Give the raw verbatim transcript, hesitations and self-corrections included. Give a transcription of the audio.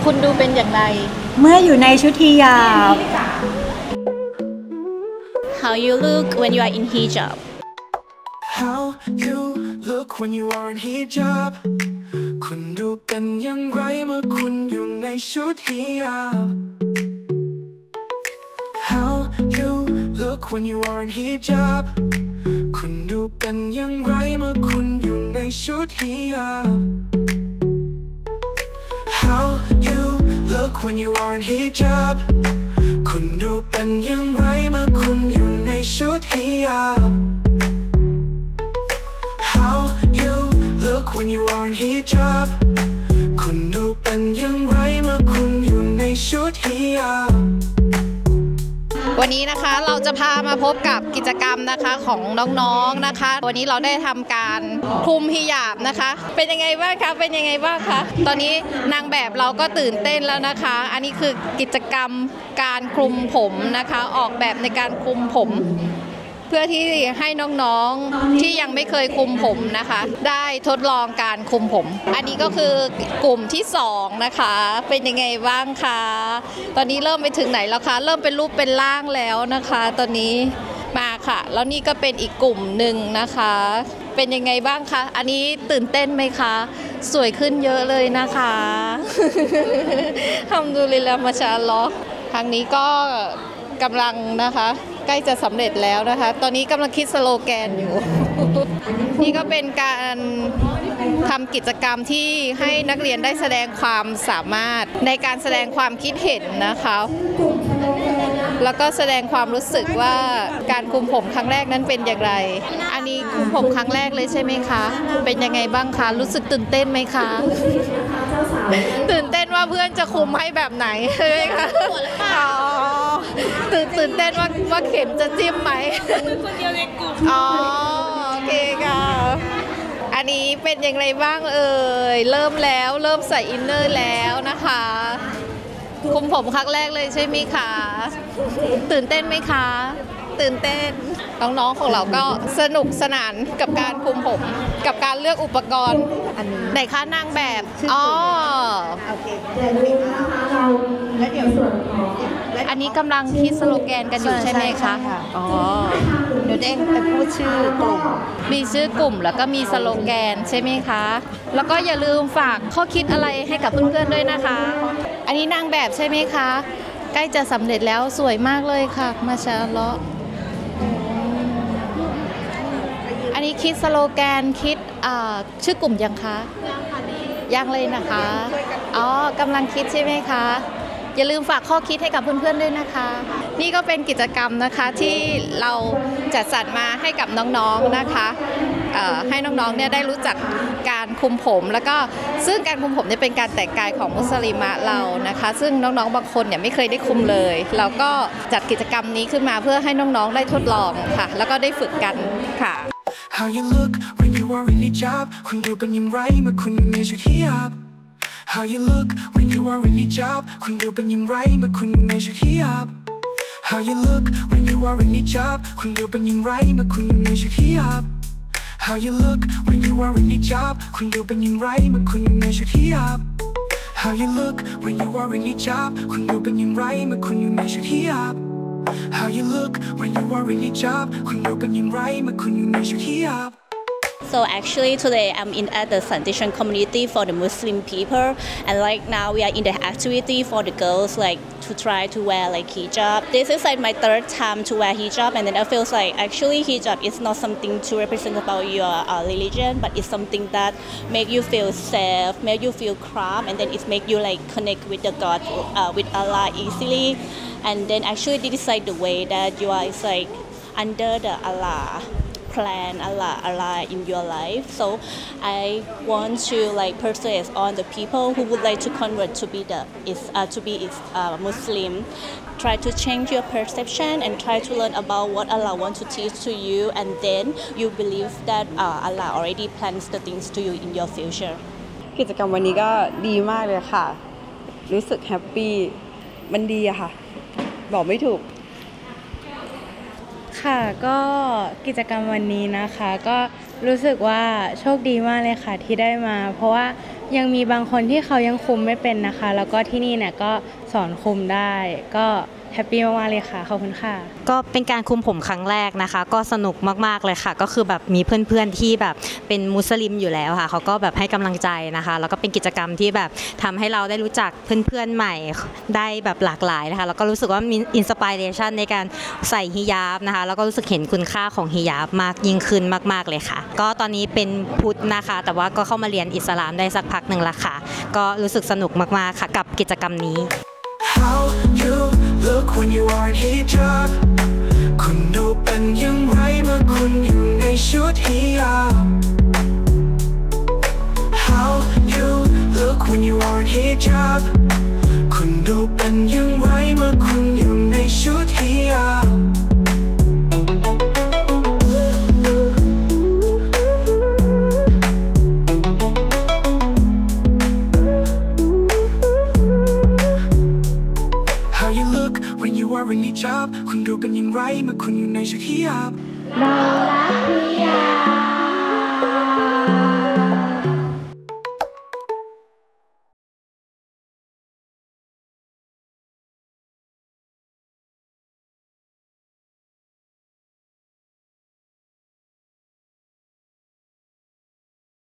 คุณดูเป็นอย่างไรเมื่ออยู่ในชุดฮิญาบ How you look when you are in hijab How you look when you are in hijab คุณดูเป็นอย่างไรเมื่อคุณอยู่ในชุดฮิญาบ How you look when you are in hijab คุณดูเป็นอย่างไรเมื่อคุณอยู่ในชุดฮิญาบ How you look when you are in hijab คุณดูเป็นอย่างไรเมื่อคุณอยู่ในชุดฮิญาบ How you look when you are in hijab คุณดูเป็นอย่างไรเมื่อคุณอยู่ในชุดฮิญาบวันนี้นะคะเราจะพามาพบกับกิจกรรมนะคะของน้องๆนะคะวันนี้เราได้ทำการคลุมฮิญาบนะคะเป็นยังไงบ้างคะเป็นยังไงบ้างคะตอนนี้นางแบบเราก็ตื่นเต้นแล้วนะคะอันนี้คือกิจกรรมการคลุมผมนะคะออกแบบในการคลุมผมเพื่อที่ให้น้องๆที่ยังไม่เคยคลุมผมนะคะได้ทดลองการคลุมผมอันนี้ก็คือกลุ่มที่สองนะคะเป็นยังไงบ้างคะตอนนี้เริ่มไปถึงไหนแล้วคะเริ่มเป็นรูปเป็นร่างแล้วนะคะตอนนี้มาค่ะแล้วนี่ก็เป็นอีกกลุ่มหนึ่งนะคะเป็นยังไงบ้างคะอันนี้ตื่นเต้นไหมคะสวยขึ้นเยอะเลยนะคะฮัมดุลิลลาห์มาชาอัลลอฮ์ทางนี้ก็กำลังนะคะใกล้จะสำเร็จแล้วนะคะตอนนี้กำลังคิดสโลแกนอยู่ นี่ก็เป็นการทำกิจกรรมที่ให้นักเรียนได้แสดงความสามารถในการแสดงความคิดเห็นนะคะแล้วก็แสดงความรู้สึกว่าการคลุมผมครั้งแรกนั้นเป็นอย่างไรอันนี้คลุมผมครั้งแรกเลยใช่ไหมคะเป็นยังไงบ้างคะรู้สึกตื่นเต้นไหมคะตื่นเต้นว่าเพื่อนจะคลุมให้แบบไหนใช่ไหมคะอ๋อตื่นตื่นเต้นว่าว่าเข็มจะจิ้มไหมคนเดียวในกลุ่มอ๋อโอเคค่ะอันนี้เป็นยังไงบ้างเอ่ยเริ่มแล้วเริ่มใส่อินเนอร์แล้วนะคะคลุมผมครั้งแรกเลยใช่ไหมคะตื่นเต้นไหมคะตื่นเต้นน้องๆของเราก็สนุกสนานกับการคลุมผมกับการเลือกอุปกรณ์อันนี้ไหนคะนางแบบอ๋อโอเคแล้วเดี๋ยวอันนี้กำลังคิดสโลแกนกันอยู่ใช่ไหมคะอ๋อเดี๋ยวเด้งไปพูดชื่อกลุ่มมีชื่อกลุ่มแล้วก็มีสโลแกนใช่ไหมคะแล้วก็อย่าลืมฝากข้อคิดอะไรให้กับเพื่อนๆด้วยนะคะอันนี้นางแบบใช่ไหมคะใกล้จะสำเร็จแล้วสวยมากเลยค่ะมาชาอัลลอฮ์อันนี้คิดสโลแกนคิดชื่อกลุ่มยังคะยังเลยนะคะอ๋อกำลังคิดใช่ไหมคะอย่าลืมฝากข้อคิดให้กับเพื่อนๆด้วยนะคะนี่ก็เป็นกิจกรรมนะคะที่เราจัดสรรมาให้กับน้องๆนะคะให้น้องๆเนี่ยได้รู้จักการคลุมผมแล้วก็ซึ่งการคลุมผมเนี่ยเป็นการแต่งกายของมุสลิมะเรานะคะซึ่งน้องๆบางคนเนี่ยไม่เคยได้คลุมเลยเราก็จัดกิจกรรมนี้ขึ้นมาเพื่อให้น้องๆได้ทดลองค่ะแล้วก็ได้ฝึกกันค่ะ How you look when you are in hijab คุณดูเป็นอย่างไรเมื่อคุณอยู่ในชุดฮิญาบ How you look when you are in hijab คุณดูเป็นอย่างไรเมื่อคุณอยู่ในชุดฮิญาบ How you look when you are in hijab คุณดูเป็นอย่างไรเมื่อคุณอยู่ในชุดฮิญาบ How you look when you are in hijab คุณดูเป็นอย่างไรเมื่อคุณอยู่ในชุดฮิญาบ How you look when you are in hijab คุณดูเป็นอย่างไรเมื่อคุณอยู่ในชุดฮิญาบ How you look when you are in hijab คุณดูเป็นอย่างไรเมื่อคุณอยู่ในชุดฮิญาบ So actually today I'm in at the sanitation community for the Muslim people, and like now we are in the activity for the girls like to try to wear like hijab. This is like my third time to wear hijab, and then I feel like actually hijab is not something to represent about your uh, religion, but it's something that make you feel safe, make you feel calm, and then it make you like connect with the God, uh, with Allah easily. And then actually this is like the way that you are is like under the Allah plan Allah Allah in your life. So I want to like persuade on the people who would like to convert to be the is uh, to be is uh, Muslim. Try to change your perception and try to learn about what Allah wants to teach to you, and then you believe that uh, Allah already plans the things to you in your future. กิจกรรมวันนี้ก็ดีมากเลยค่ะรู้สึกแฮปปี้มันดีอะค่ะบอกไม่ถูกค่ะก็กิจกรรมวันนี้นะคะก็รู้สึกว่าโชคดีมากเลยค่ะที่ได้มาเพราะว่ายังมีบางคนที่เขายังคุมไม่เป็นนะคะ แล้วก็ที่นี่เนี่ยก็สอนคุมได้ก็แฮปปี้มากๆเลยค่ะขอบคุณค่ะก็เป็นการคุมผมครั้งแรกนะคะก็สนุกมากๆเลยค่ะก็คือแบบมีเพื่อนๆที่แบบเป็นมุสลิมอยู่แล้วค่ะเขาก็แบบให้กำลังใจนะคะแล้วก็เป็นกิจกรรมที่แบบทำให้เราได้รู้จักเพื่อนๆใหม่ได้แบบหลากหลายนะคะแล้วก็รู้สึกว่ามีอินสปิเรชันในการใส่ฮิญาบนะคะแล้วก็รู้สึกเห็นคุณค่าของฮิญาบมากยิ่งขึ้นมากๆเลยค่ะก็ตอนนี้เป็นพุทธนะคะแต่ว่าก็เข้ามาเรียนอิสลามได้สักพักหนึ่งละค่ะก็รู้สึกสนุกมากๆค่ะกับกิจกรรมนี้ How you look when you are in hijab คุณดูเป็นอย่างไรเมื่อคุณอยู่ในชุดฮิญาบ How you look when you are in hijab คุณดูเป็นอย่างไรเมื่อคุณอยู่ในชุดฮิญาบWhen you are in hijab คุณดูเป็นอย่างไรเมื่อคุณอยู่ในชุดฮิญาบเรารักฮิญาบ